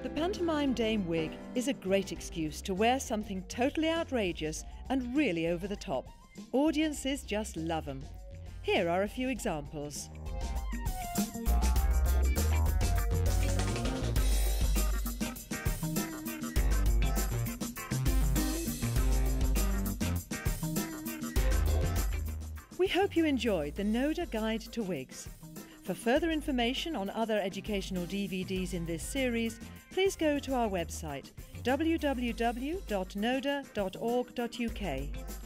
The pantomime dame wig is a great excuse to wear something totally outrageous and really over the top. Audiences just love them. Here are a few examples. We hope you enjoyed the NODA Guide to Wigs. For further information on other educational DVDs in this series, please go to our website www.noda.org.uk.